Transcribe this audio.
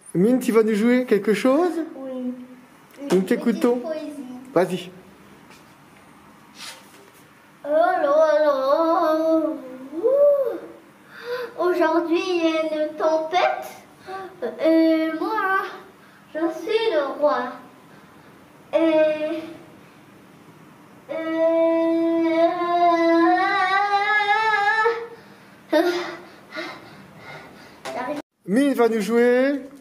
Mine, tu vas nous jouer quelque chose? Oui. Nous t'écoutons. Poésie. Vas-y. Oh là là. Ouh. Aujourd'hui, il y a une tempête. Et moi, je suis le roi. Et Mine va nous jouer